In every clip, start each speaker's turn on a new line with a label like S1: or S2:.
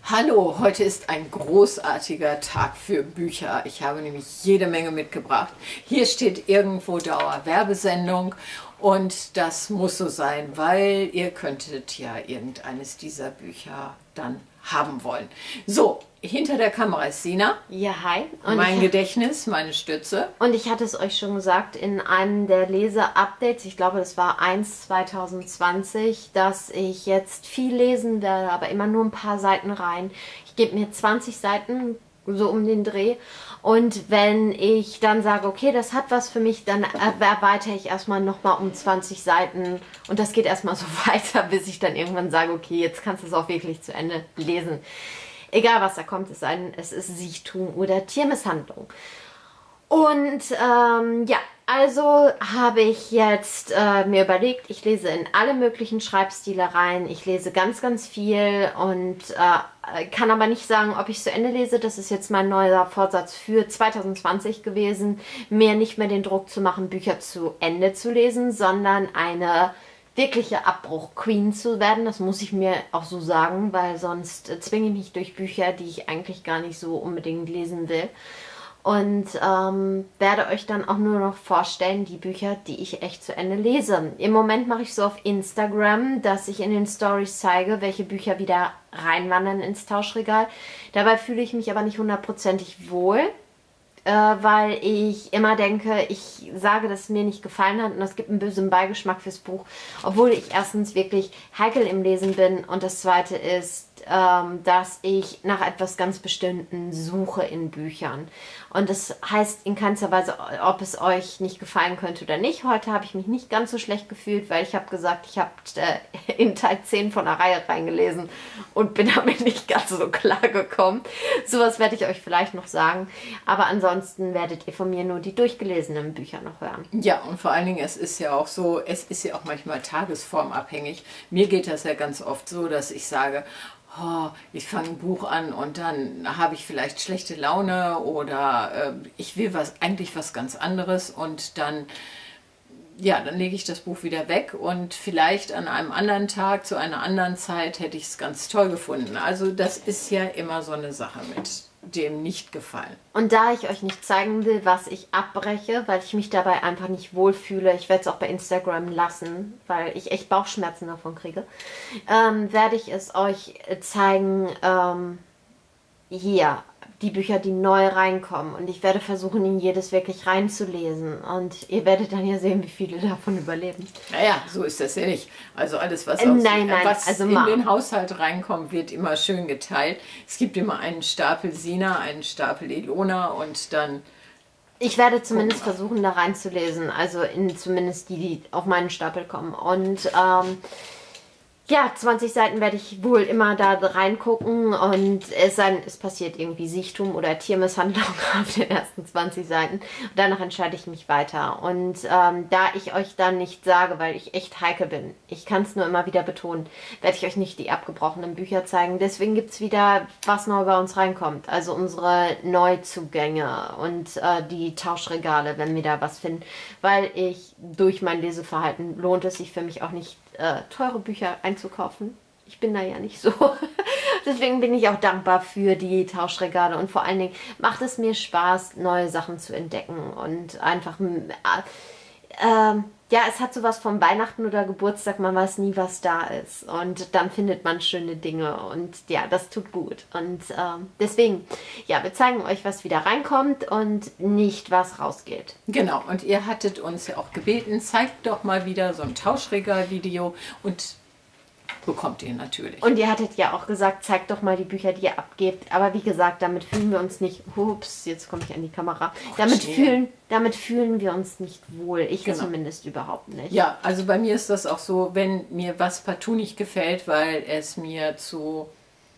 S1: Hallo, heute ist ein großartiger Tag für Bücher. Ich habe nämlich jede Menge mitgebracht. Hier steht irgendwo Dauerwerbesendung und das muss so sein, weil ihr könntet ja irgendeines dieser Bücher dann haben wollen. So, hinter der Kamera ist Sina.
S2: Ja, hi.
S1: Und mein Gedächtnis, meine Stütze.
S2: Und ich hatte es euch schon gesagt in einem der Leser-Updates, ich glaube, das war 1/2020, dass ich jetzt viel lesen werde, aber immer nur ein paar Seiten rein. Ich gebe mir 20 Seiten, so um den Dreh. Und wenn ich dann sage, okay, das hat was für mich, dann erweitere ich erstmal nochmal um 20 Seiten. Und das geht erstmal so weiter, bis ich dann irgendwann sage, okay, jetzt kannst du es auch wirklich zu Ende lesen. Egal was da kommt, es ist Siechtum oder Tiermisshandlung. Und ja, also habe ich jetzt mir überlegt, ich lese in alle möglichen Schreibstile rein. Ich lese ganz, ganz viel und kann aber nicht sagen, ob ich zu Ende lese. Das ist jetzt mein neuer Vorsatz für 2020 gewesen, mir nicht mehr den Druck zu machen, Bücher zu Ende zu lesen, sondern eine wirkliche Abbruch-Queen zu werden. Das muss ich mir auch so sagen, weil sonst zwinge ich mich durch Bücher, die ich eigentlich gar nicht so unbedingt lesen will. Und werde euch dann auch nur noch vorstellen, die Bücher, die ich echt zu Ende lese. Im Moment mache ich so auf Instagram, dass ich in den Stories zeige, welche Bücher wieder reinwandern ins Tauschregal. Dabei fühle ich mich aber nicht hundertprozentig wohl, weil ich immer denke, ich sage, dass es mir nicht gefallen hat und es gibt einen bösen Beigeschmack fürs Buch, obwohl ich erstens wirklich heikel im Lesen bin und das zweite ist, dass ich nach etwas ganz Bestimmten suche in Büchern. Und das heißt in keinster Weise, ob es euch nicht gefallen könnte oder nicht. Heute habe ich mich nicht ganz so schlecht gefühlt, weil ich habe gesagt, ich habe in Teil 10 von der Reihe reingelesen und bin damit nicht ganz so klar gekommen. Sowas werde ich euch vielleicht noch sagen. Aber ansonsten werdet ihr von mir nur die durchgelesenen Bücher noch hören.
S1: Ja, und vor allen Dingen, es ist ja auch so, es ist ja auch manchmal tagesformabhängig. Mir geht das ja ganz oft so, dass ich sage, oh, ich fange ein Buch an und dann habe ich vielleicht schlechte Laune oder ich will eigentlich was ganz anderes und dann, ja, dann lege ich das Buch wieder weg und vielleicht an einem anderen Tag, zu einer anderen Zeit hätte ich es ganz toll gefunden. Also das ist ja immer so eine Sache mit dem Nicht-Gefallen.
S2: Und da ich euch nicht zeigen will, was ich abbreche, weil ich mich dabei einfach nicht wohlfühle, ich werde es auch bei Instagram lassen, weil ich echt Bauchschmerzen davon kriege, werde ich es euch zeigen, hier, die Bücher, die neu reinkommen. Und ich werde versuchen, in jedes wirklich reinzulesen. Und ihr werdet dann ja sehen, wie viele davon überleben.
S1: Naja, so ist das ja nicht. Also alles, was,
S2: was
S1: in den Haushalt reinkommt, wird immer schön geteilt. Es gibt immer einen Stapel Sina, einen Stapel Ilona und dann...
S2: Ich werde zumindest versuchen, da reinzulesen. Also zumindest die auf meinen Stapel kommen. Und ja, 20 Seiten werde ich wohl immer da reingucken und es passiert irgendwie Siechtum oder Tiermisshandlung auf den ersten 20 Seiten. Und danach entscheide ich mich weiter. Und da ich euch dann nicht sage, weil ich echt heikel bin, ich kann es nur immer wieder betonen, werde ich euch nicht die abgebrochenen Bücher zeigen. Deswegen gibt es wieder, was neu bei uns reinkommt. Also unsere Neuzugänge und die Tauschregale, wenn wir da was finden. Weil durch mein Leseverhalten lohnt es sich für mich auch nicht, teure Bücher einzukaufen. Ich bin da ja nicht so. Deswegen bin ich auch dankbar für die Tauschregale und vor allen Dingen macht es mir Spaß, neue Sachen zu entdecken und einfach, ja, es hat sowas von Weihnachten oder Geburtstag, man weiß nie, was da ist und dann findet man schöne Dinge und ja, das tut gut und deswegen, ja, wir zeigen euch, was wieder reinkommt und nicht, was rausgeht.
S1: Genau, und ihr hattet uns ja auch gebeten, zeigt doch mal wieder so ein Tauschregal-Video und bekommt ihr natürlich.
S2: Und ihr hattet ja auch gesagt, zeigt doch mal die Bücher, die ihr abgebt. Aber wie gesagt, damit fühlen wir uns nicht... Ups, jetzt komme ich an die Kamera. Damit fühlen wir uns nicht wohl. Ich zumindest überhaupt nicht.
S1: Ja, also bei mir ist das auch so, wenn mir was partout nicht gefällt, weil es mir zu...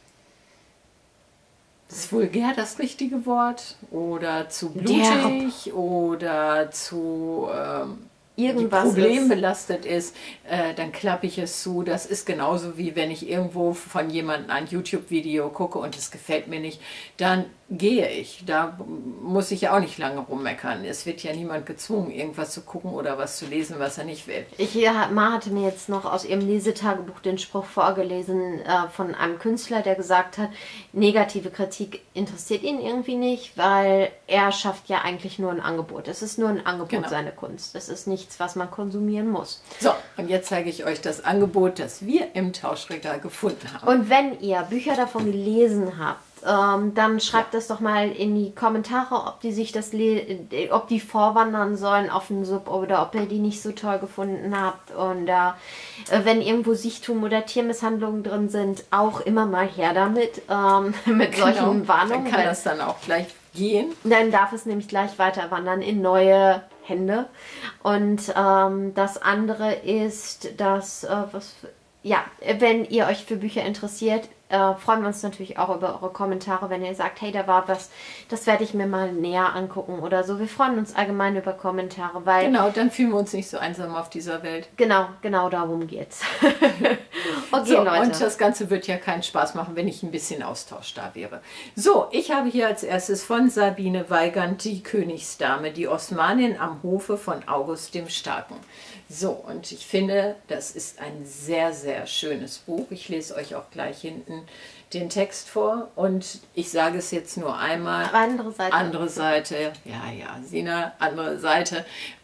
S1: Ist vulgär das richtige Wort? Oder zu blutig oder zu...
S2: irgendwas
S1: problembelastet ist, dann klappe ich es zu. Das ist genauso wie wenn ich irgendwo von jemandem ein YouTube-Video gucke und es gefällt mir nicht, dann gehe ich. Da muss ich ja auch nicht lange rummeckern. Es wird ja niemand gezwungen, irgendwas zu gucken oder was zu lesen, was er nicht will.
S2: Ma hatte mir jetzt noch aus ihrem Lesetagebuch den Spruch vorgelesen von einem Künstler, der gesagt hat, negative Kritik interessiert ihn irgendwie nicht, weil er schafft ja eigentlich nur ein Angebot. Es ist nur ein Angebot, genau, seine Kunst. Es ist nichts, was man konsumieren muss.
S1: So, und jetzt zeige ich euch das Angebot, das wir im Tauschregal gefunden haben.
S2: Und wenn ihr Bücher davon gelesen habt, dann schreibt das doch mal in die Kommentare, ob die sich ob die vorwandern sollen auf den Sub oder ob ihr die nicht so toll gefunden habt. Und wenn irgendwo Sichtum oder Tiermisshandlungen drin sind, auch immer mal her damit, mit solchen Warnungen.
S1: Dann kann das dann auch gleich gehen.
S2: Dann darf es nämlich gleich weiter wandern in neue Hände. Und das andere ist, dass, wenn ihr euch für Bücher interessiert, freuen wir uns natürlich auch über eure Kommentare, wenn ihr sagt, hey, da war was, das werde ich mir mal näher angucken oder so. Wir freuen uns allgemein über Kommentare, weil...
S1: Genau, dann fühlen wir uns nicht so einsam auf dieser Welt.
S2: Genau darum geht's. Okay,
S1: so,
S2: Leute.
S1: Und das Ganze wird ja keinen Spaß machen, wenn nicht ein bisschen Austausch da wäre. So, ich habe hier als erstes von Sabine Weigand die Königsdame, die Osmanin am Hofe von August dem Starken. So, und ich finde, das ist ein sehr, sehr schönes Buch. Ich lese euch auch gleich hinten den Text vor und ich sage es jetzt nur einmal.
S2: Andere Seite.
S1: Andere Seite, ja, Sina, andere Seite.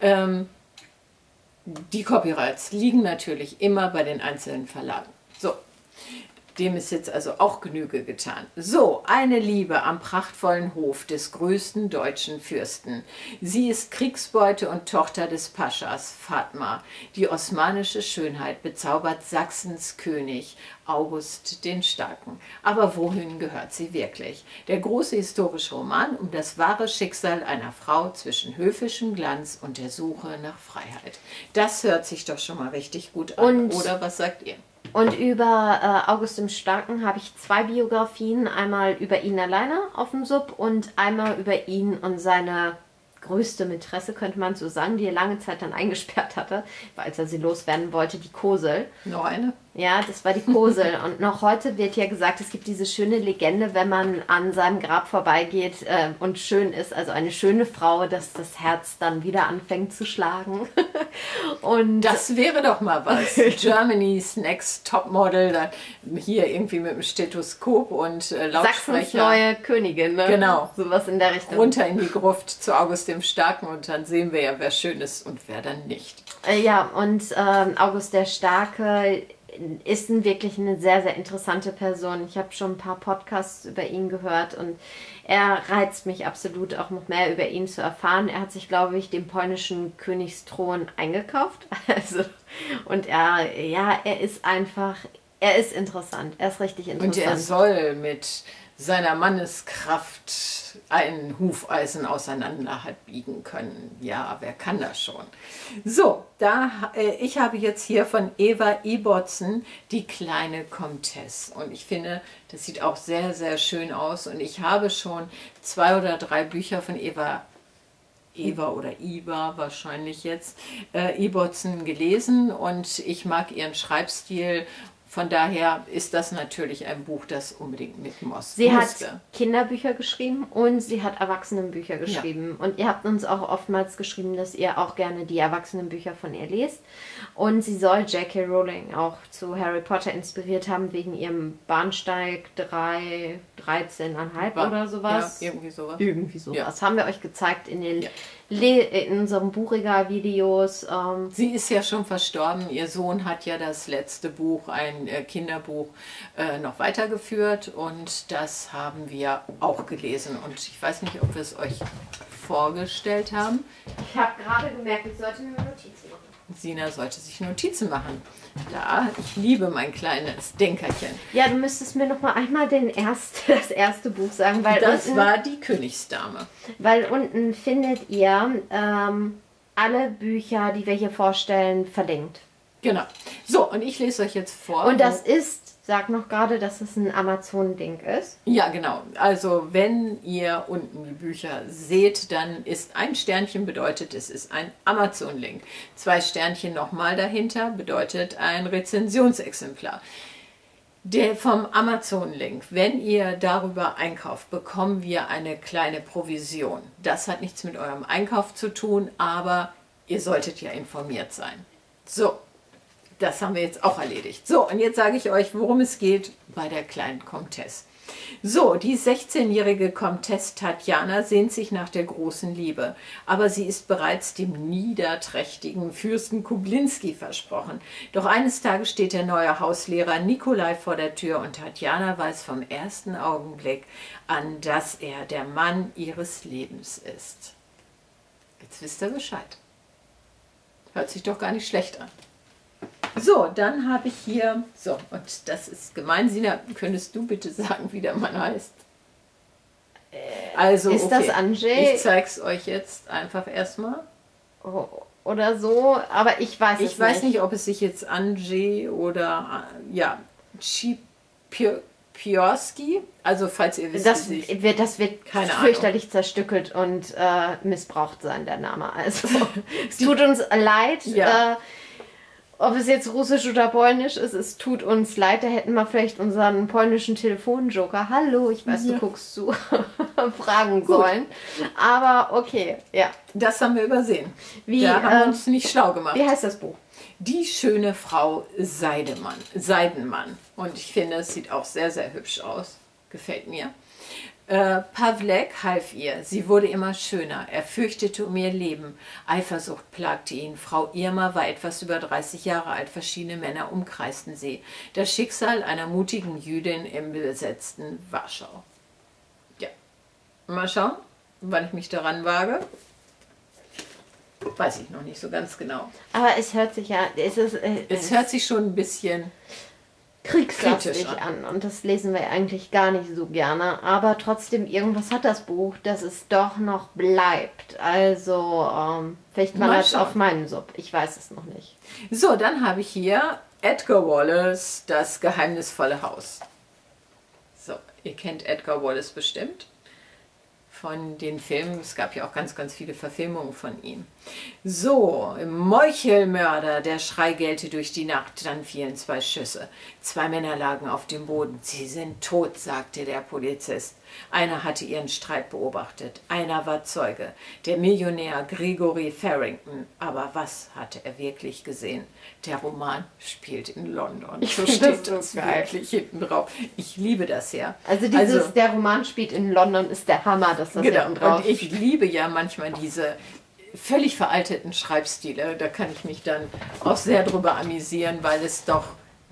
S1: Die Copyrights liegen natürlich immer bei den einzelnen Verlagen. So, dem ist jetzt also auch Genüge getan. So, eine Liebe am prachtvollen Hof des größten deutschen Fürsten. Sie ist Kriegsbeute und Tochter des Paschas, Fatma. Die osmanische Schönheit bezaubert Sachsens König, August den Starken. Aber wohin gehört sie wirklich? Der große historische Roman um das wahre Schicksal einer Frau zwischen höfischem Glanz und der Suche nach Freiheit. Das hört sich doch schon mal richtig gut an, oder was sagt ihr?
S2: Und über August dem Starken habe ich 2 Biografien, einmal über ihn alleine auf dem Sub und einmal über ihn und seine größte Mätresse, könnte man so sagen, die er lange Zeit dann eingesperrt hatte, weil er sie loswerden wollte, die Kosel.
S1: Noch eine?
S2: Ja, das war die Kosel. Und noch heute wird ja gesagt, es gibt diese schöne Legende, wenn man an seinem Grab vorbeigeht und schön ist, also eine schöne Frau, dass das Herz dann wieder anfängt zu schlagen. Und
S1: das wäre doch mal was. Germany's Next Topmodel, dann hier irgendwie mit dem Stethoskop und Lautsprecher.
S2: Sachsens neue Königin, ne?
S1: Genau.
S2: Sowas in der Richtung.
S1: Runter in die Gruft zu August dem Starken und dann sehen wir ja, wer schön ist und wer dann nicht.
S2: Ja, und August der Starke ist wirklich eine sehr, sehr interessante Person. Ich habe schon ein paar Podcasts über ihn gehört und er reizt mich absolut, auch noch mehr über ihn zu erfahren. Er hat sich, glaube ich, den polnischen Königsthron eingekauft. Und er ist einfach, er ist interessant. Er ist richtig interessant.
S1: Und er soll mit seiner Manneskraft ein Hufeisen auseinander hat biegen können. Ja, wer kann das schon? So, ich habe jetzt hier von Eva Ibbotson die kleine Komtesse. Und ich finde, das sieht auch sehr, sehr schön aus. Und ich habe schon 2 oder 3 Bücher von Eva oder Iva wahrscheinlich jetzt, Ibbotson gelesen. Und ich mag ihren Schreibstil. Von daher ist das natürlich ein Buch, das unbedingt mit musste.
S2: Sie hat Kinderbücher geschrieben und sie hat Erwachsenenbücher geschrieben. Ja. Und ihr habt uns auch oftmals geschrieben, dass ihr auch gerne die Erwachsenenbücher von ihr lest. Und sie soll J.K. Rowling auch zu Harry Potter inspiriert haben, wegen ihrem Bahnsteig 13,5 oder sowas.
S1: Ja, irgendwie sowas.
S2: Irgendwie sowas. Ja. Haben wir euch gezeigt in den in unserem Buchregal-Videos.
S1: Sie ist ja schon verstorben. Ihr Sohn hat ja das letzte Buch, ein Kinderbuch, noch weitergeführt und das haben wir auch gelesen. Und ich weiß nicht, ob wir es euch vorgestellt haben.
S2: Ich habe gerade gemerkt, ich sollte mir Notizen machen.
S1: Sina sollte sich Notizen machen. Da, ich liebe mein kleines Denkerchen.
S2: Ja, du müsstest mir noch mal einmal das erste Buch sagen, weil
S1: das war die Königsdame.
S2: Weil unten findet ihr alle Bücher, die wir hier vorstellen, verlinkt.
S1: Genau. So, und ich lese euch jetzt vor.
S2: Und das ist, sag noch gerade, dass es ein Amazon-Link ist.
S1: Ja, genau. Also wenn ihr unten die Bücher seht, dann ist ein Sternchen bedeutet, es ist ein Der vom Amazon-Link, wenn ihr darüber einkauft, bekommen wir eine kleine Provision. Das hat nichts mit eurem Einkauf zu tun, aber ihr solltet ja informiert sein. So, das haben wir jetzt auch erledigt. So, und jetzt sage ich euch, worum es geht bei der kleinen Comtesse. So, die 16-jährige Comtesse Tatjana sehnt sich nach der großen Liebe, aber sie ist bereits dem niederträchtigen Fürsten Kublinski versprochen. Doch eines Tages steht der neue Hauslehrer Nikolai vor der Tür und Tatjana weiß vom ersten Augenblick an, dass er der Mann ihres Lebens ist. Jetzt wisst ihr Bescheid. Hört sich doch gar nicht schlecht an. So, dann habe ich hier, so, und das ist gemein, Sina, könntest du bitte sagen, wie der Mann heißt? Also,
S2: ist
S1: okay,
S2: das Andrzej?
S1: Ich zeige es euch jetzt einfach erstmal.
S2: Oder so, aber ich weiß es nicht.
S1: Ich weiß nicht, ob es sich jetzt Andrzej oder, ja, Piorski, also falls ihr wisst,
S2: das wird
S1: keine
S2: fürchterlich zerstückelt und missbraucht sein, der Name. Also, es tut uns leid.
S1: Ja.
S2: Ob es jetzt russisch oder polnisch ist, es tut uns leid. Da hätten wir vielleicht unseren polnischen Telefonjoker, hallo, ich weiß, du guckst zu, fragen sollen. Aber okay, ja.
S1: Das haben wir übersehen. Da haben wir uns nicht schlau gemacht.
S2: Wie heißt das Buch?
S1: Die schöne Frau Seidenmann. Und ich finde, es sieht auch sehr, sehr hübsch aus. Gefällt mir. Pawlek half ihr. Sie wurde immer schöner. Er fürchtete um ihr Leben. Eifersucht plagte ihn. Frau Irma war etwas über 30 Jahre alt. Verschiedene Männer umkreisten sie. Das Schicksal einer mutigen Jüdin im besetzten Warschau. Ja. Mal schauen, wann ich mich daran wage. Weiß ich noch nicht so ganz genau.
S2: Aber es hört sich ja...
S1: Es hört sich schon ein bisschen...
S2: kriegslastig an. Und das lesen wir eigentlich gar nicht so gerne. Aber trotzdem, irgendwas hat das Buch, dass es doch noch bleibt. Also, vielleicht wandert es auf meinen Sub. Ich weiß es noch nicht.
S1: So, dann habe ich hier Edgar Wallace, das geheimnisvolle Haus. So, ihr kennt Edgar Wallace bestimmt von den Filmen. Es gab ja auch ganz, ganz viele Verfilmungen von ihm. So, Meuchelmörder, der Schrei gellte durch die Nacht, dann fielen 2 Schüsse. 2 Männer lagen auf dem Boden. Sie sind tot, sagte der Polizist. Einer hatte ihren Streit beobachtet, einer war Zeuge, der Millionär Gregory Farrington. Aber was hatte er wirklich gesehen? Der Roman spielt in London.
S2: So steht
S1: das wirklich hinten drauf. Ich liebe das ja.
S2: Also der Roman spielt in London, ist der Hammer, dass das
S1: genau.
S2: hinten drauf
S1: Und ich liebe ja manchmal diese völlig veralteten Schreibstile. Da kann ich mich dann auch sehr drüber amüsieren, weil es doch,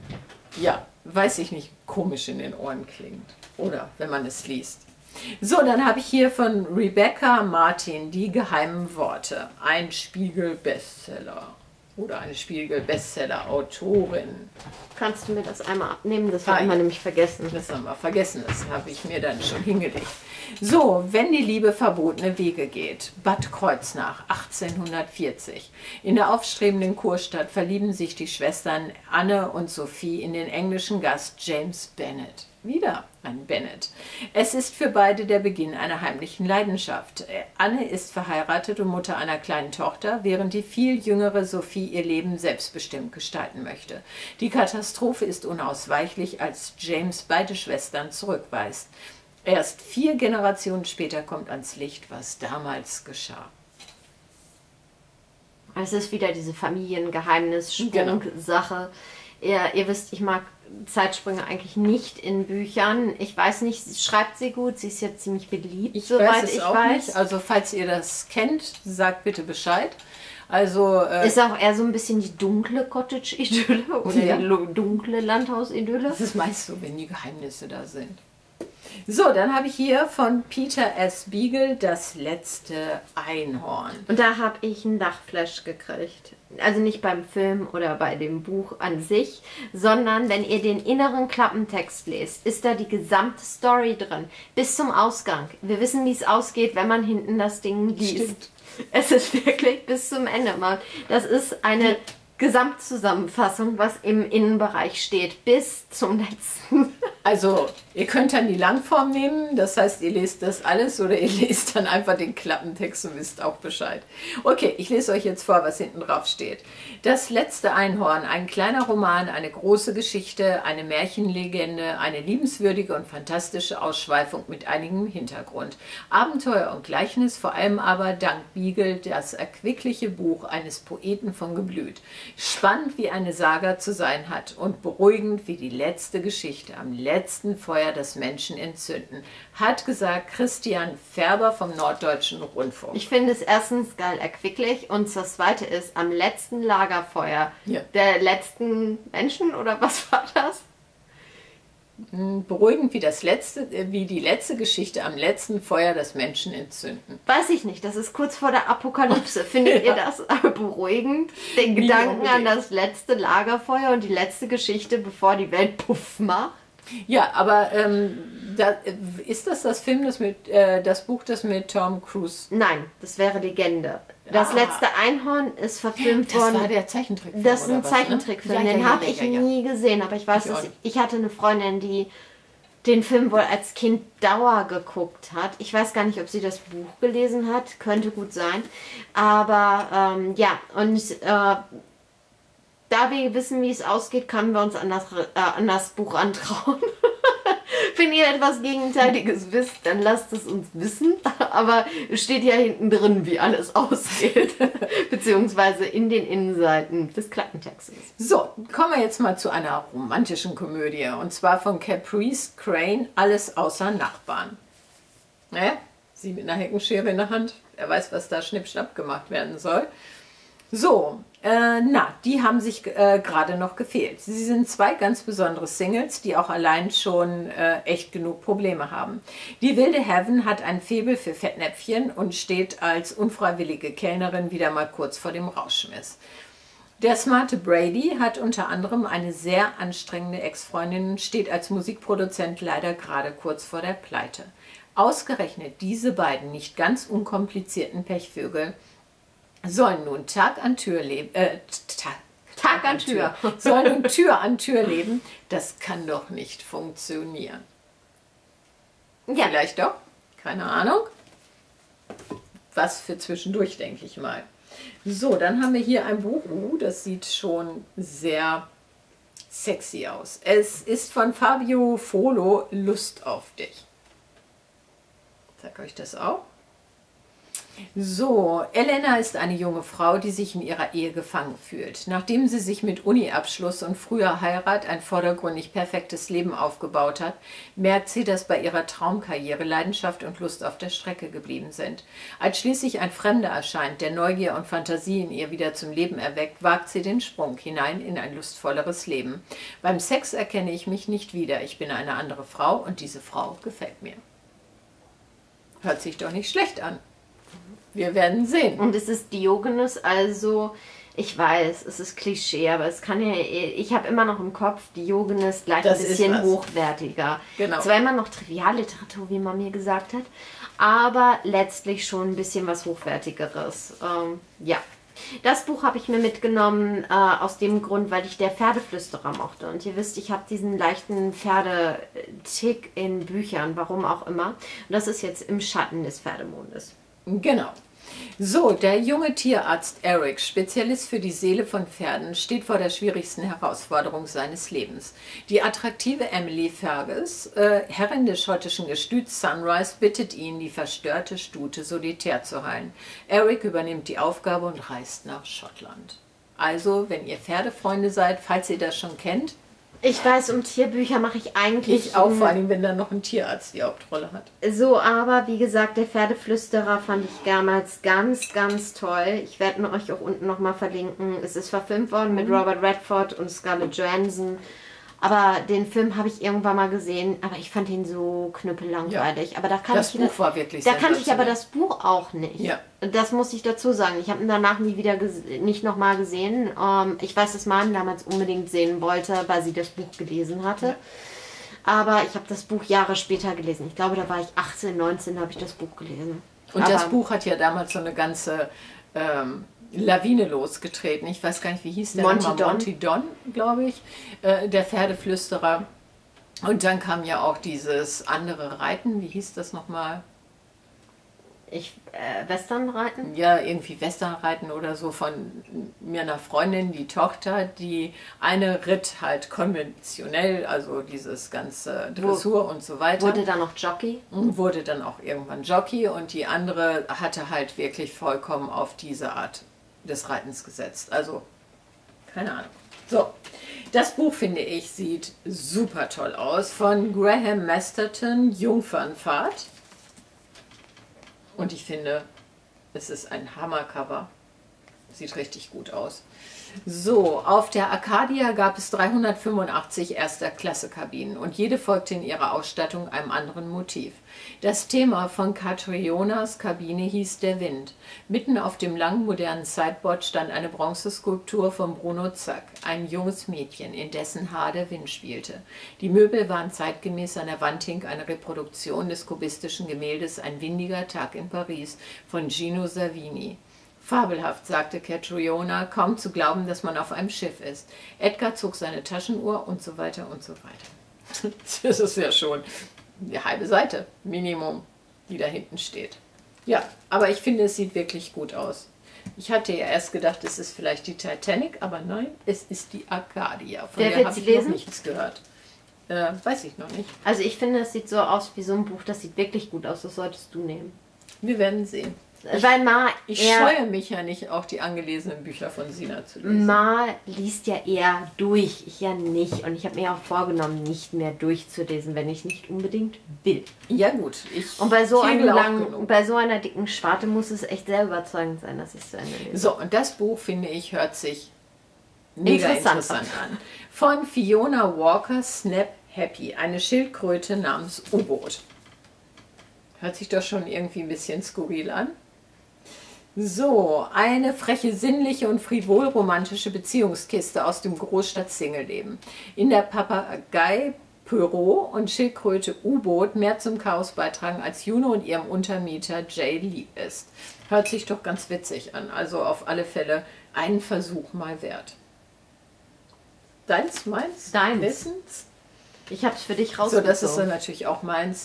S1: ja, weiß ich nicht, komisch in den Ohren klingt. Oder wenn man es liest. So, dann habe ich hier von Rebecca Martin die geheimen Worte. Ein Spiegel-Bestseller. Oder eine Spiegel-Bestseller-Autorin.
S2: Kannst du mir das einmal abnehmen? Das haben wir nämlich vergessen.
S1: Das haben wir vergessen, das habe ich mir dann schon hingelegt. So, wenn die Liebe verbotene Wege geht. Bad Kreuznach, 1840. In der aufstrebenden Kurstadt verlieben sich die Schwestern Anne und Sophie in den englischen Gast James Bennet. Wieder ein Bennet. Es ist für beide der Beginn einer heimlichen Leidenschaft. Anne ist verheiratet und Mutter einer kleinen Tochter, während die viel jüngere Sophie ihr Leben selbstbestimmt gestalten möchte. Die Katastrophe ist unausweichlich, als James beide Schwestern zurückweist. Erst 4 Generationen später kommt ans Licht, was damals geschah.
S2: Es ist wieder diese Familiengeheimnis-Sprung-Sache. Ihr wisst, ich mag Zeitsprünge eigentlich nicht in Büchern. Ich weiß nicht, schreibt sie gut, sie ist jetzt ziemlich beliebt,
S1: soweit ich weiß. Also falls ihr das kennt, sagt bitte Bescheid. Also,
S2: ist auch eher so ein bisschen die dunkle Cottage-Idylle oder die dunkle Landhaus-Idylle.
S1: Das ist meist so, wenn die Geheimnisse da sind. So, dann habe ich hier von Peter S. Beagle das letzte Einhorn.
S2: Und da habe ich einen Dachflash gekriegt. Also nicht beim Film oder bei dem Buch an sich, sondern wenn ihr den inneren Klappentext lest, ist da die gesamte Story drin. Bis zum Ausgang. Wir wissen, wie es ausgeht, wenn man hinten das Ding liest.
S1: Stimmt.
S2: Es ist wirklich bis zum Ende. Das ist eine Gesamtzusammenfassung, was im Innenbereich steht, bis zum letzten.
S1: Also, ihr könnt dann die Langform nehmen, das heißt, ihr lest das alles oder ihr lest dann einfach den Klappentext und wisst auch Bescheid. Okay, ich lese euch jetzt vor, was hinten drauf steht. Das letzte Einhorn, ein kleiner Roman, eine große Geschichte, eine Märchenlegende, eine liebenswürdige und fantastische Ausschweifung mit einigem Hintergrund. Abenteuer und Gleichnis, vor allem aber dank Beagle das erquickliche Buch eines Poeten von Geblüt. Spannend wie eine Saga zu sein hat und beruhigend wie die letzte Geschichte am letzten Feuer das Menschen entzünden, hat gesagt Christian Färber vom Norddeutschen Rundfunk.
S2: Ich finde es erstens geil erquicklich und das zweite ist am letzten Lagerfeuer der letzten Menschen oder was war das?
S1: Beruhigend wie die letzte Geschichte am letzten Feuer das Menschen entzünden.
S2: Weiß ich nicht, das ist kurz vor der Apokalypse. Findet ihr das beruhigend? Den Gedanken an das letzte Lagerfeuer und die letzte Geschichte, bevor die Welt puff macht?
S1: Ja, aber ist das Film, das Buch, das mit Tom Cruise?
S2: Nein, das wäre Legende. Das letzte Einhorn ist verfilmt worden.
S1: Das war der Zeichentrickfilm.
S2: Das ist ein Zeichentrickfilm, den habe ich nie gesehen, aber ich weiß, ich hatte eine Freundin, die den Film wohl als Kind Dauer geguckt hat. Ich weiß gar nicht, ob sie das Buch gelesen hat, könnte gut sein. Aber ja, und da wir wissen, wie es ausgeht, können wir uns an das Buch antrauen. Wenn ihr etwas Gegenteiliges wisst, dann lasst es uns wissen. Aber es steht ja hinten drin, wie alles ausgeht. Beziehungsweise in den Innenseiten des Klappentextes.
S1: So, kommen wir jetzt mal zu einer romantischen Komödie. Und zwar von Caprice Crane, Alles außer Nachbarn. Naja, sie mit einer Heckenschere in der Hand. Er weiß, was da schnippschnapp gemacht werden soll. So, die haben sich gerade noch gefehlt. Sie sind zwei ganz besondere Singles, die auch allein schon echt genug Probleme haben. Die wilde Heaven hat ein Faible für Fettnäpfchen und steht als unfreiwillige Kellnerin wieder mal kurz vor dem Rauschmiss. Der smarte Brady hat unter anderem eine sehr anstrengende Ex-Freundin und steht als Musikproduzent leider gerade kurz vor der Pleite. Ausgerechnet diese beiden nicht ganz unkomplizierten Pechvögel sollen nun Tag an Tür leben, sollen nun Tür an Tür leben. Das kann doch nicht funktionieren. Ja. Vielleicht doch, keine Ahnung. Was für zwischendurch, denke ich mal. So, dann haben wir hier ein Buch, das sieht schon sehr sexy aus. Es ist von Fabio Folo, Lust auf dich. Ich sage euch das auch. So, Elena ist eine junge Frau, die sich in ihrer Ehe gefangen fühlt. Nachdem sie sich mit Uni-Abschluss und früher Heirat ein vordergründig perfektes Leben aufgebaut hat, merkt sie, dass bei ihrer Traumkarriere Leidenschaft und Lust auf der Strecke geblieben sind. Als schließlich ein Fremder erscheint, der Neugier und Fantasie in ihr wieder zum Leben erweckt, wagt sie den Sprung hinein in ein lustvolleres Leben. Beim Sex erkenne ich mich nicht wieder. Ich bin eine andere Frau und diese Frau gefällt mir. Hört sich doch nicht schlecht an. Wir werden sehen.
S2: Und es ist Diogenes, also ich weiß, es ist Klischee, aber es kann ja, ich habe immer noch im Kopf, Diogenes gleich ein bisschen hochwertiger.
S1: Genau.
S2: Zwar immer noch Trivialliteratur, wie man mir gesagt hat, aber letztlich schon ein bisschen was Hochwertigeres. Ja. Das Buch habe ich mir mitgenommen aus dem Grund, weil ich der Pferdeflüsterer mochte. Und ihr wisst, ich habe diesen leichten Pferdetick in Büchern, warum auch immer. Und das ist jetzt Im Schatten des Pferdemondes.
S1: Genau. So, der junge Tierarzt Eric, Spezialist für die Seele von Pferden, steht vor der schwierigsten Herausforderung seines Lebens. Die attraktive Emily Fergus, Herrin des schottischen Gestüts Sunrise, bittet ihn, die verstörte Stute solitär zu heilen. Eric übernimmt die Aufgabe und reist nach Schottland. Also, wenn ihr Pferdefreunde seid, falls ihr das schon kennt.
S2: Ich weiß, um Tierbücher mache ich eigentlich...
S1: Ich auch, vor allem, wenn dann noch ein Tierarzt die Hauptrolle hat.
S2: So, aber wie gesagt, der Pferdeflüsterer fand ich damals ganz, ganz toll. Ich werde euch auch unten nochmal verlinken. Es ist verfilmt worden mit Robert Redford und Scarlett Johansson. Aber den Film habe ich irgendwann mal gesehen, aber ich fand ihn so knüppellangweilig.
S1: Ja.
S2: Aber da
S1: das Buch war wirklich
S2: da kannte ich aber das Buch auch nicht.
S1: Ja.
S2: Das muss ich dazu sagen. Ich habe ihn danach nie wieder nicht nochmal gesehen. Ich weiß, dass Maren damals unbedingt sehen wollte, weil sie das Buch gelesen hatte. Ja. Aber ich habe das Buch Jahre später gelesen. Ich glaube, da war ich 18, 19, habe ich das Buch gelesen.
S1: Und das Buch hat ja damals so eine ganze Lawine losgetreten. Ich weiß gar nicht, wie hieß der
S2: Monty
S1: nochmal?
S2: Don.
S1: Monty Don, glaube ich, der Pferdeflüsterer. Und dann kam ja auch dieses andere Reiten, wie hieß das nochmal?
S2: Westernreiten?
S1: Ja, irgendwie Westernreiten oder so von mir einer Freundin, die Tochter, die eine ritt halt konventionell, also dieses ganze Dressur und so weiter.
S2: Wurde dann noch Jockey?
S1: Und wurde dann auch irgendwann Jockey und die andere hatte halt wirklich vollkommen auf diese Art des Reitens gesetzt. Also, keine Ahnung. So, das Buch, finde ich, sieht super toll aus. Von Graham Masterton, Jungfernfahrt. Und ich finde, es ist ein Hammercover. Sieht richtig gut aus. So, auf der Arcadia gab es 385 Erster-Klasse-Kabinen und jede folgte in ihrer Ausstattung einem anderen Motiv. Das Thema von Catrionas Kabine hieß Der Wind. Mitten auf dem langen modernen Sideboard stand eine Bronzeskulptur von Bruno Zack, ein junges Mädchen, in dessen Haar der Wind spielte. Die Möbel waren zeitgemäß, an der Wand hing eine Reproduktion des kubistischen Gemäldes Ein windiger Tag in Paris von Gino Savini. Fabelhaft, sagte Catriona, kaum zu glauben, dass man auf einem Schiff ist. Edgar zog seine Taschenuhr und so weiter und so weiter. Das ist ja schon die halbe Seite, Minimum, die da hinten steht. Ja, aber ich finde, es sieht wirklich gut aus. Ich hatte ja erst gedacht, es ist vielleicht die Titanic, aber nein, es ist die Arcadia. Von der habe ich noch nichts gehört. Weiß ich noch nicht.
S2: Also ich finde, es sieht so aus wie so ein Buch, das sieht wirklich gut aus, das solltest du nehmen.
S1: Wir werden sehen. Ich scheue mich ja nicht, auch die angelesenen Bücher von Sina zu lesen.
S2: Ma liest ja eher durch, ich ja nicht. Und ich habe mir auch vorgenommen, nicht mehr durchzulesen, wenn ich nicht unbedingt will.
S1: Ja gut.
S2: Und bei so einer dicken Schwarte muss es echt sehr überzeugend sein, dass ich es zu Ende lese.
S1: So, und das Buch, finde ich, hört sich mega interessant an. Von Fiona Walker, Snap Happy, eine Schildkröte namens U-Boot. Hört sich doch schon irgendwie ein bisschen skurril an. So, eine freche, sinnliche und frivol-romantische Beziehungskiste aus dem Großstadt-Single-Leben. In der Papagei Perrault und Schildkröte U-Boot mehr zum Chaos beitragen, als Juno und ihrem Untermieter Jay lieb ist. Hört sich doch ganz witzig an, also auf alle Fälle einen Versuch mal wert. Deins, meins?
S2: Deins.
S1: Wissens?
S2: Ich habe es für dich rausgezogen.
S1: So, das ist dann natürlich auch meins.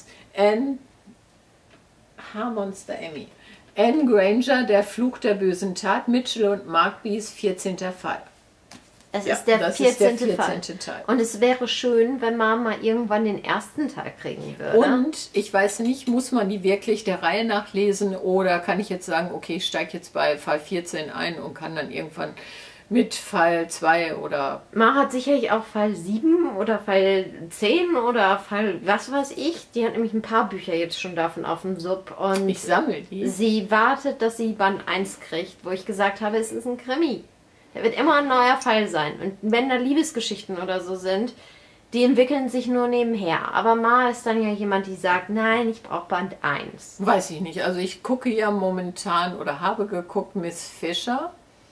S1: Monster Emmy. Anne Granger, Der Fluch der bösen Tat, Mitchell und Markbys 14. Fall.
S2: Es ist der 14. Teil. Und es wäre schön, wenn Mama irgendwann den ersten Teil kriegen würde.
S1: Und ich weiß nicht, muss man die wirklich der Reihe nach lesen oder kann ich jetzt sagen, okay, ich steige jetzt bei Fall 14 ein und kann dann irgendwann mit Fall 2 oder...
S2: Ma hat sicherlich auch Fall 7 oder Fall 10 oder Fall was weiß ich. Die hat nämlich ein paar Bücher jetzt schon davon auf dem Sub. Und
S1: ich sammle die.
S2: Sie wartet, dass sie Band 1 kriegt, wo ich gesagt habe, es ist ein Krimi. Der wird immer ein neuer Fall sein. Und wenn da Liebesgeschichten oder so sind, die entwickeln sich nur nebenher. Aber Ma ist dann ja jemand, die sagt, nein, ich brauche Band 1.
S1: Weiß ich nicht. Also ich gucke ja momentan oder habe geguckt Miss Fisher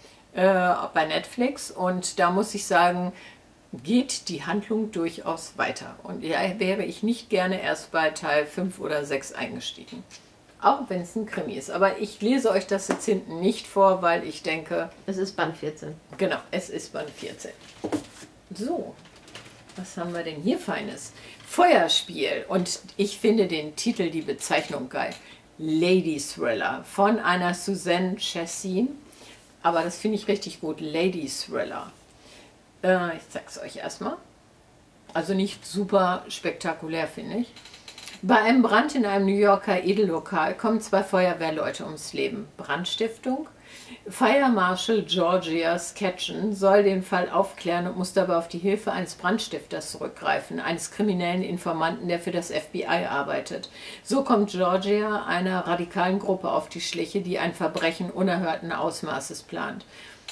S1: bei Netflix und da muss ich sagen, geht die Handlung durchaus weiter. Und ja, wäre ich nicht gerne erst bei Teil 5 oder 6 eingestiegen. Auch wenn es ein Krimi ist. Aber ich lese euch das jetzt hinten nicht vor, weil ich denke...
S2: Es ist Band 14.
S1: Genau, es ist Band 14. So, was haben wir denn hier Feines? Feuerspiel. Und ich finde den Titel, die Bezeichnung geil. Lady Thriller von einer Suzanne Chassin. Aber das finde ich richtig gut. Lady Thriller. Ich zeig's euch erstmal. Also nicht super spektakulär, finde ich. Bei einem Brand in einem New Yorker Edellokal kommen 2 Feuerwehrleute ums Leben. Brandstiftung. Fire Marshal Georgia Sketchen soll den Fall aufklären und muss dabei auf die Hilfe eines Brandstifters zurückgreifen, eines kriminellen Informanten, der für das FBI arbeitet. So kommt Georgia einer radikalen Gruppe auf die Schliche, die ein Verbrechen unerhörten Ausmaßes plant.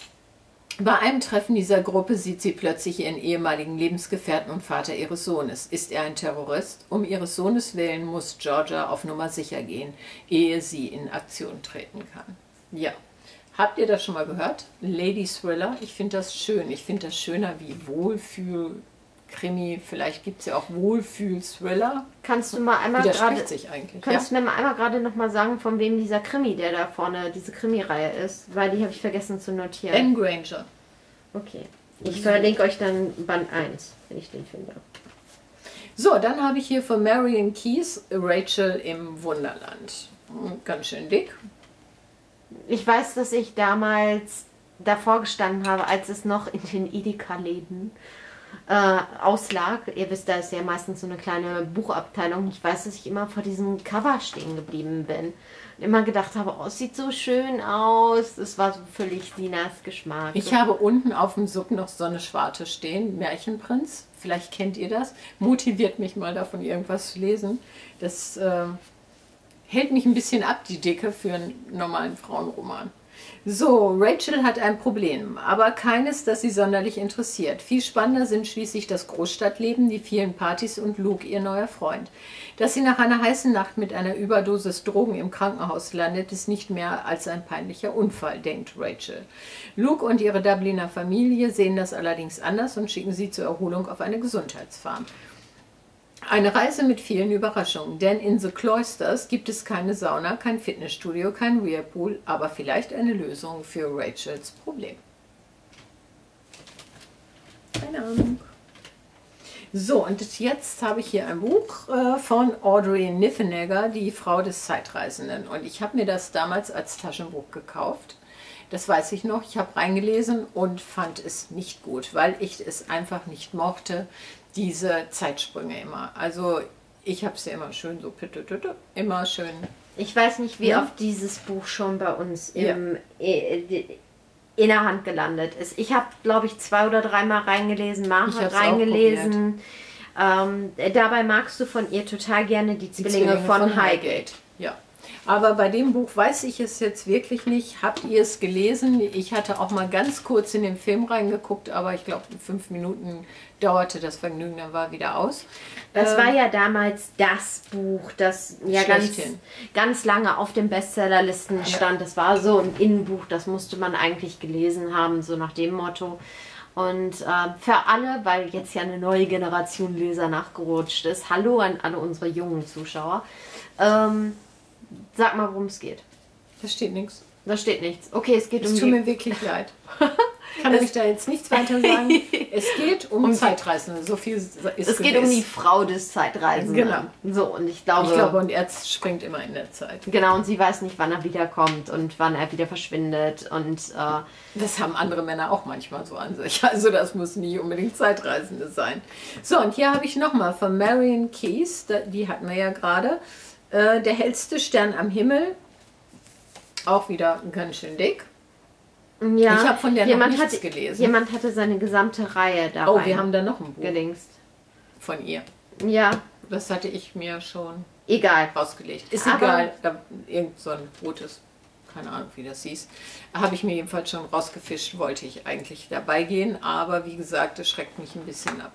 S1: Bei einem Treffen dieser Gruppe sieht sie plötzlich ihren ehemaligen Lebensgefährten und Vater ihres Sohnes. Ist er ein Terrorist? Um ihres Sohnes willen muss Georgia auf Nummer sicher gehen, ehe sie in Aktion treten kann. Ja. Habt ihr das schon mal gehört? Lady Thriller? Ich finde das schön. Ich finde das schöner wie Wohlfühlkrimi Krimi, vielleicht gibt es ja auch Wohlfühl-Thriller.
S2: Kannst du mal einmal
S1: Widerspricht sich eigentlich.
S2: Kannst du mir mal einmal gerade noch mal sagen, von wem dieser Krimi, der da vorne, diese Krimi-Reihe ist? Weil die habe ich vergessen zu notieren.
S1: Anne Granger.
S2: Okay. Ich verlinke euch dann Band 1, wenn ich den finde.
S1: So, dann habe ich hier von Marian Keyes Rachel im Wunderland. Ganz schön dick.
S2: Ich weiß, dass ich damals davor gestanden habe, als es noch in den Edeka-Läden auslag. Ihr wisst, da ist ja meistens so eine kleine Buchabteilung. Ich weiß, dass ich immer vor diesem Cover stehen geblieben bin. Und immer gedacht habe, oh, es sieht so schön aus. Es war so völlig Sinas Geschmack.
S1: Ich habe unten auf dem Sub noch so eine Schwarte stehen, Märchenprinz. Vielleicht kennt ihr das. Motiviert mich mal davon, irgendwas zu lesen. Das hält mich ein bisschen ab, die Dicke, für einen normalen Frauenroman. So, Rachel hat ein Problem, aber keines, das sie sonderlich interessiert. Viel spannender sind schließlich das Großstadtleben, die vielen Partys und Luke, ihr neuer Freund. Dass sie nach einer heißen Nacht mit einer Überdosis Drogen im Krankenhaus landet, ist nicht mehr als ein peinlicher Unfall, denkt Rachel. Luke und ihre Dubliner Familie sehen das allerdings anders und schicken sie zur Erholung auf eine Gesundheitsfarm. Eine Reise mit vielen Überraschungen, denn in The Cloisters gibt es keine Sauna, kein Fitnessstudio, kein Whirlpool, aber vielleicht eine Lösung für Rachels Problem. Keine Ahnung. So, und jetzt habe ich hier ein Buch von Audrey Niffenegger, die Frau des Zeitreisenden. Und ich habe mir das damals als Taschenbuch gekauft. Das weiß ich noch. Ich habe reingelesen und fand es nicht gut, weil ich es einfach nicht mochte, diese Zeitsprünge immer. Also ich habe es ja immer schön so, immer schön.
S2: Ich weiß nicht, wie oft dieses Buch schon bei uns in der Hand gelandet ist. Ich habe, glaube ich, 2 oder 3 Mal reingelesen, Mara reingelesen. Dabei magst du von ihr total gerne die Zwillinge von Highgate.
S1: Ja. Aber bei dem Buch weiß ich es jetzt wirklich nicht. Habt ihr es gelesen? Ich hatte auch mal ganz kurz in den Film reingeguckt, aber ich glaube, 5 Minuten dauerte das Vergnügen, dann war wieder aus.
S2: Das war ja damals das Buch, das ja ganz lange auf den Bestsellerlisten stand. Das war so ein Innenbuch, das musste man eigentlich gelesen haben, so nach dem Motto. Und für alle, weil jetzt ja eine neue Generation Leser nachgerutscht ist, hallo an alle unsere jungen Zuschauer, sag mal, worum es geht.
S1: Da steht nichts.
S2: Da steht nichts. Okay, es geht
S1: Es tut mir wirklich leid. Kann ich da jetzt nichts weiter sagen? Es geht um Zeitreisende. So viel ist
S2: es geht um die Frau des Zeitreisenden.
S1: Genau.
S2: So, und ich glaube, und
S1: er springt immer in der Zeit.
S2: Genau, und sie weiß nicht, wann er wiederkommt und wann er wieder verschwindet. Und
S1: das haben andere Männer auch manchmal so an sich. Also das muss nicht unbedingt Zeitreisende sein. So, und hier habe ich nochmal von Marian Keyes, die hatten wir ja gerade. Der hellste Stern am Himmel. Auch wieder ganz schön dick.
S2: Ja,
S1: ich habe von der noch nichts gelesen.
S2: Jemand hatte seine gesamte Reihe dabei.
S1: Oh, wir haben da noch ein Buch
S2: gedingst.
S1: Von ihr.
S2: Ja.
S1: Das hatte ich mir schon rausgelegt. Ist egal, irgend so ein rotes, keine Ahnung wie das hieß, habe ich mir jedenfalls schon rausgefischt, wollte ich eigentlich dabei gehen, aber wie gesagt, das schreckt mich ein bisschen ab.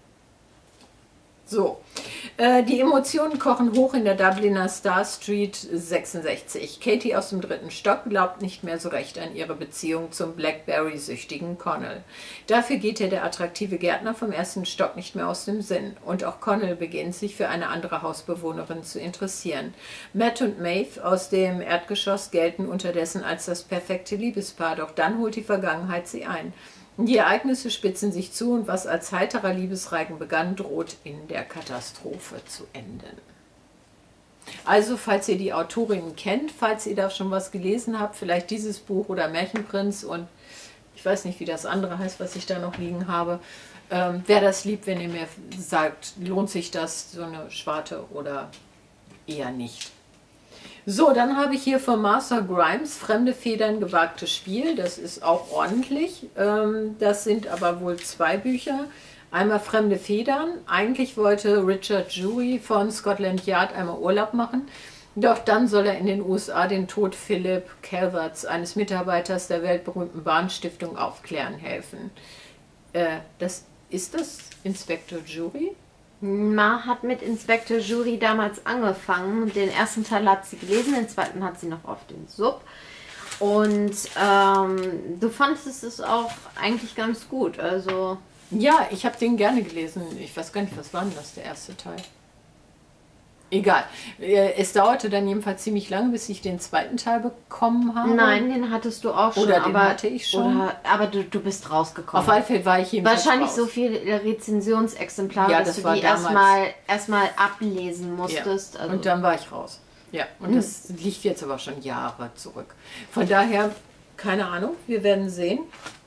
S1: So, die Emotionen kochen hoch in der Dubliner Star Street 66. Katie aus dem 3. Stock glaubt nicht mehr so recht an ihre Beziehung zum Blackberry-süchtigen Connell. Dafür geht ihr der attraktive Gärtner vom 1. Stock nicht mehr aus dem Sinn. Und auch Connell beginnt sich für eine andere Hausbewohnerin zu interessieren. Matt und Maeve aus dem Erdgeschoss gelten unterdessen als das perfekte Liebespaar, doch dann holt die Vergangenheit sie ein. Die Ereignisse spitzen sich zu und was als heiterer Liebesreigen begann, droht in der Katastrophe zu enden. Also, falls ihr die Autorin kennt, falls ihr da schon was gelesen habt, vielleicht dieses Buch oder Märchenprinz und ich weiß nicht, wie das andere heißt, was ich da noch liegen habe, wäre das lieb, wenn ihr mir sagt, lohnt sich das, so eine Schwarte oder eher nicht. So, dann habe ich hier von Martha Grimes Fremde Federn, gewagtes Spiel. Das ist auch ordentlich. Das sind aber wohl 2 Bücher. Einmal Fremde Federn. Eigentlich wollte Richard Jury von Scotland Yard einmal Urlaub machen. Doch dann soll er in den USA den Tod Philip Calverts, eines Mitarbeiters der weltberühmten Bahnstiftung, aufklären helfen. Ist das Inspektor Jury?
S2: Ma hat mit Inspektor Jury damals angefangen. Den ersten Teil hat sie gelesen, den zweiten hat sie noch auf den Sub. Und du fandest es auch eigentlich ganz gut. Also
S1: Ja, ich habe den gerne gelesen. Ich weiß gar nicht, was war denn das, der erste Teil? Egal. Es dauerte dann jedenfalls ziemlich lange, bis ich den zweiten Teil bekommen habe.
S2: Nein, den hattest du auch schon.
S1: Oder den hatte ich schon.
S2: Aber du bist rausgekommen.
S1: Auf alle Fälle war ich jedenfalls
S2: Wahrscheinlich
S1: raus.
S2: so viele Rezensionsexemplare,
S1: Ja,
S2: dass
S1: das
S2: du
S1: war
S2: die
S1: damals.
S2: erstmal ablesen musstest.
S1: Ja.
S2: Also.
S1: Und dann war ich raus. Ja, und das liegt jetzt aber schon Jahre zurück. Von daher, keine Ahnung, wir werden sehen.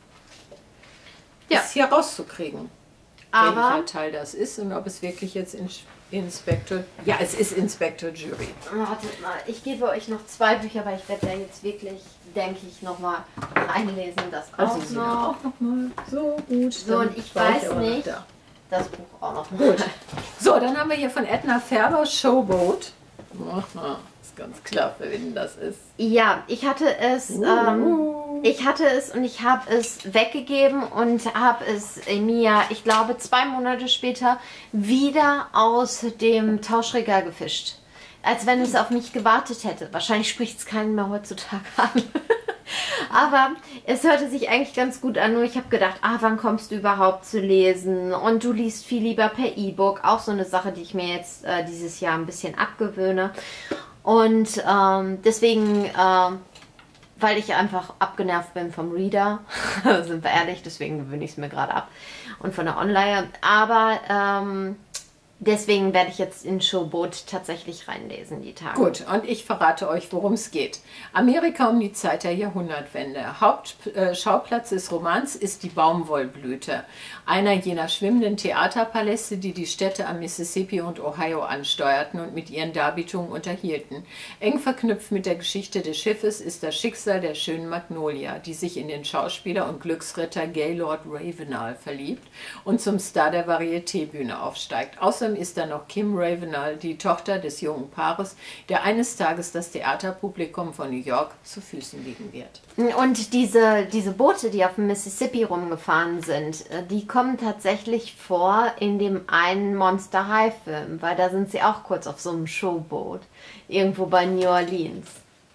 S2: Ja.
S1: Ist hier rauszukriegen,
S2: Aber
S1: welcher Teil das ist und ob es wirklich jetzt Inspector... Ja, es ist Inspector Jury.
S2: wartet mal, ich gebe euch noch 2 Bücher, aber ich werde da jetzt wirklich, denke ich, nochmal reinlesen. Das
S1: Also
S2: auch
S1: sie
S2: noch.
S1: auch nochmal. So gut.
S2: So, und ich weiß nicht, das Buch auch noch.
S1: Gut. So, dann haben wir hier von Edna Ferber Showboat. Aha, ist ganz klar, für wen das ist.
S2: Ja, ich hatte es und ich habe es weggegeben und habe es mir, ich glaube, 2 Monate später wieder aus dem Tauschregal gefischt. Als wenn es auf mich gewartet hätte. Wahrscheinlich spricht es keinen mehr heutzutage an. Aber es hörte sich eigentlich ganz gut an. Nur ich habe gedacht, wann kommst du überhaupt zu lesen? Und du liest viel lieber per E-Book. Auch so eine Sache, die ich mir jetzt dieses Jahr ein bisschen abgewöhne. Und deswegen, weil ich einfach abgenervt bin vom Reader, sind wir ehrlich, deswegen gewöhne ich es mir gerade ab. Und von der Online. Aber deswegen werde ich jetzt in Showboat tatsächlich reinlesen, die Tage.
S1: Gut, und ich verrate euch, worum es geht. Amerika um die Zeit der Jahrhundertwende. Hauptschauplatz des Romans ist die Baumwollblüte, einer jener schwimmenden Theaterpaläste, die die Städte am Mississippi und Ohio ansteuerten und mit ihren Darbietungen unterhielten. Eng verknüpft mit der Geschichte des Schiffes ist das Schicksal der schönen Magnolia, die sich in den Schauspieler und Glücksritter Gaylord Ravenel verliebt und zum Star der Varieté-Bühne aufsteigt. Außerdem ist da noch Kim Ravenel, die Tochter des jungen Paares, der eines Tages das Theaterpublikum von New York zu Füßen liegen wird.
S2: Und diese Boote, die auf dem Mississippi rumgefahren sind, die kommen tatsächlich vor in dem einen Monster High Film, weil da sind sie auch kurz auf so einem Showboat, irgendwo bei New Orleans.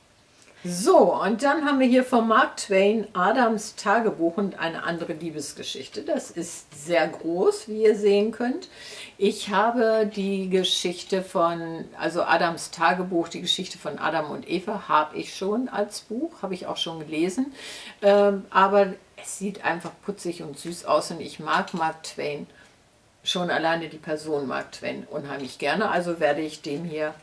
S1: So, und dann haben wir hier von Mark Twain Adams Tagebuch und eine andere Liebesgeschichte. Das ist sehr groß, wie ihr sehen könnt. Ich habe die Geschichte von, also Adams Tagebuch, die Geschichte von Adam und Eva, habe ich schon als Buch, habe ich auch schon gelesen. Aber es sieht einfach putzig und süß aus und ich mag Mark Twain, schon alleine die Person Mark Twain, unheimlich gerne. Also werde ich dem hier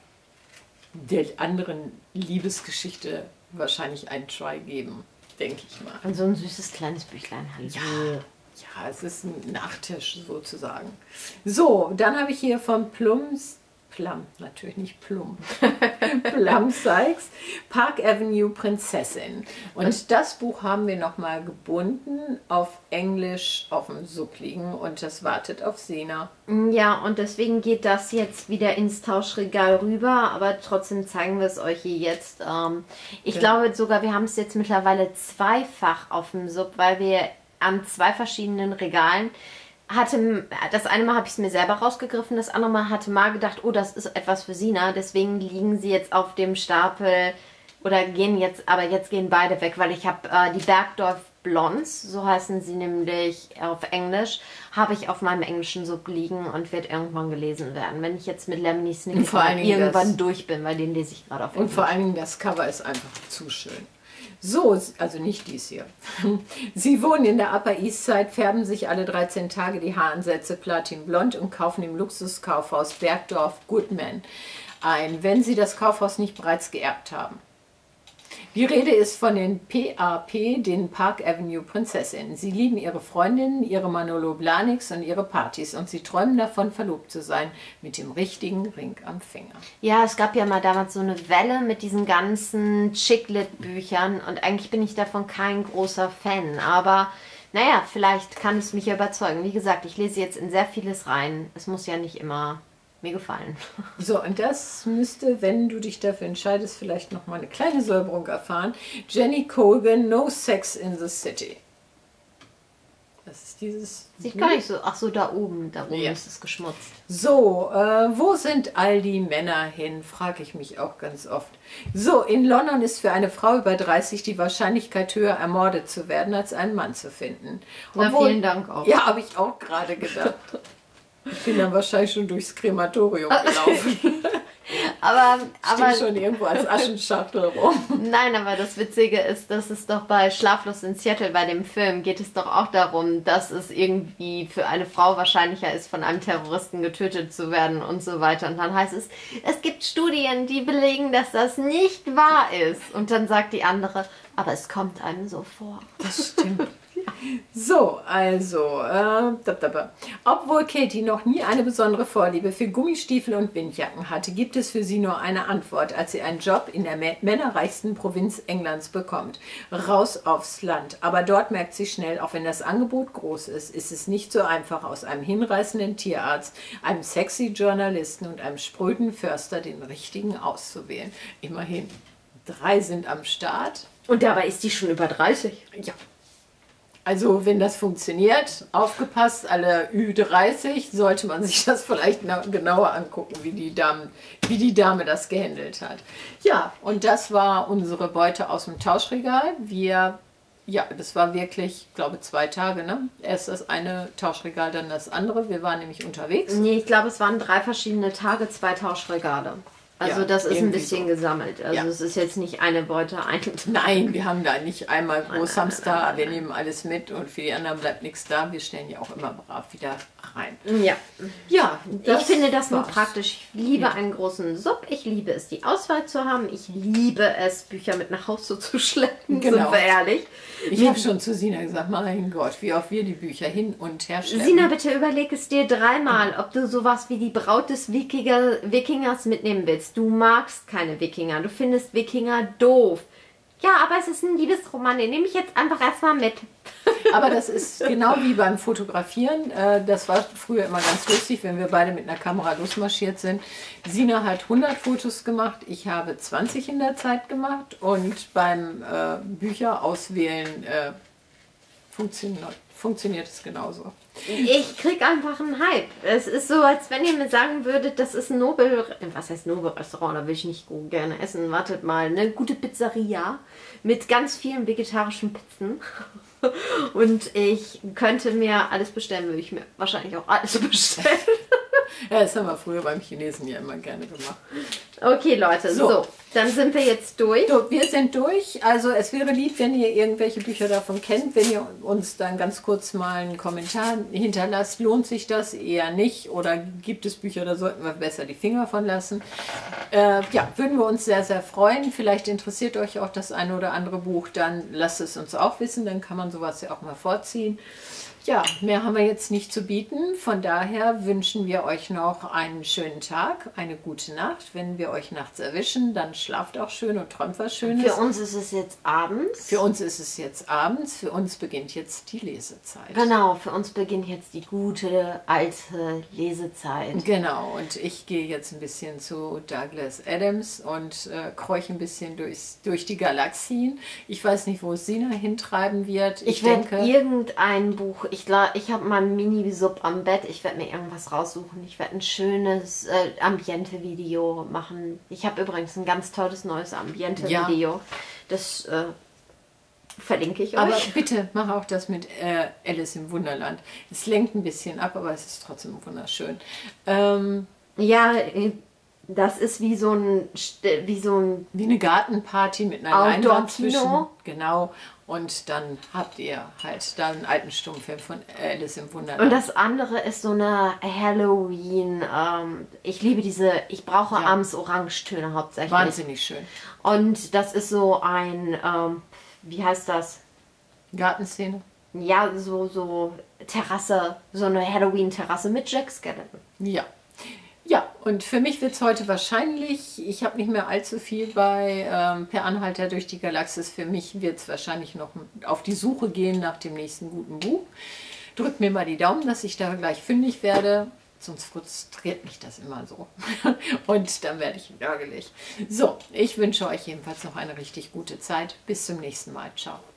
S1: der anderen Liebesgeschichte wahrscheinlich einen Try geben, denke ich mal.
S2: Und so ein süßes kleines Büchlein.
S1: Ja, es ist ein Nachtisch sozusagen. So, dann habe ich hier von Plum, natürlich nicht Plum, Plum Sykes, Park Avenue Prinzessin. Und das Buch haben wir nochmal gebunden, auf Englisch auf dem Sub liegen und das wartet auf Sena.
S2: Ja, und deswegen geht das jetzt wieder ins Tauschregal rüber, aber trotzdem zeigen wir es euch hier jetzt. Ich glaube sogar, wir haben es jetzt mittlerweile zweifach auf dem Sub, weil wir an 2 verschiedenen Regalen das eine Mal habe ich es mir selber rausgegriffen, das andere Mal hatte mal gedacht, oh, das ist etwas für Sina, deswegen liegen sie jetzt auf dem Stapel oder gehen jetzt, aber jetzt gehen beide weg, weil ich habe die Bergdorf Blondes, so heißen sie nämlich auf Englisch, habe ich auf meinem englischen Sub liegen und wird irgendwann gelesen werden, wenn ich jetzt mit Lemony Snicket irgendwann durch bin, weil den lese ich gerade auf Englisch.
S1: Und vor allen Dingen das Cover ist einfach zu schön. So, also nicht dies hier. Sie wohnen in der Upper East Side, färben sich alle 13 Tage die Haaransätze platinblond und kaufen im Luxuskaufhaus Bergdorf Goodman ein, wenn sie das Kaufhaus nicht bereits geerbt haben. Die Rede ist von den PAP, den Park Avenue Prinzessinnen. Sie lieben ihre Freundinnen, ihre Manolo Blahniks und ihre Partys und sie träumen davon, verlobt zu sein mit dem richtigen Ring am Finger.
S2: Ja, es gab ja mal damals so eine Welle mit diesen ganzen Chick-Lit-Büchern und eigentlich bin ich davon kein großer Fan, aber naja, vielleicht kann es mich ja überzeugen. Wie gesagt, ich lese jetzt in sehr vieles rein. Es muss ja nicht immer mir gefallen.
S1: So, und das müsste, wenn du dich dafür entscheidest, vielleicht noch mal eine kleine Säuberung erfahren. Jenny Colgan, No Sex in the City. Das ist dieses...
S2: Sieht gar nicht so... Ach so, da oben
S1: Ja.
S2: ist es geschmutzt.
S1: So, wo sind all die Männer hin, frage ich mich auch ganz oft. So, in London ist für eine Frau über 30 die Wahrscheinlichkeit höher, ermordet zu werden, als einen Mann zu finden.
S2: Na, vielen Dank auch.
S1: Ja, habe ich auch gerade gedacht. Ich bin dann wahrscheinlich schon durchs Krematorium gelaufen.
S2: Aber
S1: Stehe schon irgendwo als Aschenschachtel rum.
S2: nein, aber das Witzige ist, dass es doch bei Schlaflos in Seattle, bei dem Film, geht es doch auch darum, dass es irgendwie für eine Frau wahrscheinlicher ist, von einem Terroristen getötet zu werden und so weiter. Und dann heißt es, es gibt Studien, die belegen, dass das nicht wahr ist. Und dann sagt die andere, aber es kommt einem so vor.
S1: Das stimmt. So, also, obwohl Katie noch nie eine besondere Vorliebe für Gummistiefel und Windjacken hatte, gibt es für sie nur eine Antwort, als sie einen Job in der männerreichsten Provinz Englands bekommt. Raus aufs Land. Aber dort merkt sie schnell, auch wenn das Angebot groß ist, ist es nicht so einfach, aus einem hinreißenden Tierarzt, einem sexy Journalisten und einem spröden Förster den richtigen auszuwählen. Immerhin, 3 sind am Start.
S2: Und dabei ist die schon über 30.
S1: Ja. Also wenn das funktioniert, aufgepasst, alle Ü30, sollte man sich das vielleicht genauer angucken, wie die Dame das gehandelt hat. Ja, und das war unsere Beute aus dem Tauschregal. Ja, das war wirklich, ich glaube, 2 Tage, ne? Erst das eine Tauschregal, dann das andere. Wir waren nämlich unterwegs.
S2: Nee, ich glaube, es waren 3 verschiedene Tage, 2 Tauschregale. Also
S1: Ja,
S2: das ist ein
S1: irgendwie
S2: bisschen
S1: so.
S2: gesammelt. Also
S1: Ja.
S2: es ist jetzt nicht eine Beute, ein...
S1: Nein, wir haben da nicht einmal Großhamster,
S2: nein.
S1: wir nehmen alles mit und für die anderen bleibt nichts da. Wir stellen ja auch immer brav wieder rein.
S2: Ja.
S1: Ja,
S2: Ich finde das nur
S1: war's.
S2: praktisch. Ich liebe einen großen Sub. Ich liebe es, die Auswahl zu haben. Ich liebe es, Bücher mit nach Hause zu schleppen,
S1: Genau.
S2: sind wir ehrlich.
S1: Ich habe schon zu Sina gesagt, mein Gott, wie oft wir die Bücher hin und her schleppen.
S2: Sina, bitte überleg es dir 3-mal, ob du sowas wie die Braut des Wikingers mitnehmen willst. Du magst keine Wikinger. Du findest Wikinger doof. Ja, aber es ist ein Liebesroman. Den nehme ich jetzt einfach erstmal mit.
S1: Aber das ist genau wie beim Fotografieren. Das war früher immer ganz lustig, wenn wir beide mit einer Kamera losmarschiert sind. Sina hat 100 Fotos gemacht, ich habe 20 in der Zeit gemacht. Und beim Bücher auswählen funktioniert es genauso.
S2: Ich krieg einfach einen Hype. Es ist so, als wenn ihr mir sagen würdet, das ist ein was heißt Nobel-Restaurant, da will ich nicht gerne essen. Wartet mal, eine gute Pizzeria mit ganz vielen vegetarischen Pizzen. Und ich könnte mir alles bestellen, würde ich mir wahrscheinlich auch alles bestellen.
S1: Ja, das haben wir früher beim Chinesen ja immer gerne gemacht.
S2: Okay, Leute, so, dann sind wir jetzt durch.
S1: So, wir sind durch. Also es wäre lieb, wenn ihr irgendwelche Bücher davon kennt, wenn ihr uns dann ganz kurz mal einen Kommentar hinterlasst. Lohnt sich das eher nicht? Oder gibt es Bücher, da sollten wir besser die Finger von lassen? Ja, würden wir uns sehr, sehr freuen. Vielleicht interessiert euch auch das eine oder andere Buch. Dann lasst es uns auch wissen. Dann kann man sowas ja auch mal vorziehen. Ja, mehr haben wir jetzt nicht zu bieten. Von daher wünschen wir euch noch einen schönen Tag, eine gute Nacht. Wenn wir euch nachts erwischen, dann schlaft auch schön und träumt was Schönes.
S2: Für uns ist es jetzt abends.
S1: Für uns ist es jetzt abends. Für uns beginnt jetzt die Lesezeit.
S2: Genau, für uns beginnt jetzt die gute, alte Lesezeit.
S1: Genau, und ich gehe jetzt ein bisschen zu Douglas Adams und kreuche ein bisschen durch die Galaxien. Ich weiß nicht, wo es Sina hintreiben wird.
S2: Ich werde irgendein Buch, ich habe mein Mini-Sub am Bett, ich werde mir irgendwas raussuchen. Ich werde ein schönes Ambiente-Video machen. Ich habe übrigens ein ganz tolles neues Ambiente-Video. Ja. Das verlinke ich euch.
S1: Aber bitte, mach auch das mit Alice im Wunderland. Es lenkt ein bisschen ab, aber es ist trotzdem wunderschön.
S2: Ja, das ist wie eine
S1: Gartenparty mit einer Leinwand zwischen. Genau. Und dann habt ihr halt da einen alten Stummfilm von Alice im Wunderland.
S2: Und das andere ist so eine Halloween. Ich liebe ich brauche abends Orangetöne hauptsächlich.
S1: Wahnsinnig schön.
S2: Und das ist so ein, wie heißt das?
S1: Gartenszene?
S2: Ja, so Terrasse, so eine Halloween-Terrasse mit Jack Skellington.
S1: Ja. Ja, und für mich wird es heute wahrscheinlich, ich habe nicht mehr allzu viel bei Per Anhalter durch die Galaxis, für mich wird es wahrscheinlich noch auf die Suche gehen nach dem nächsten guten Buch. Drückt mir mal die Daumen, dass ich da gleich fündig werde, sonst frustriert mich das immer so. Und dann werde ich ärgerlich. So, ich wünsche euch jedenfalls noch eine richtig gute Zeit. Bis zum nächsten Mal. Ciao.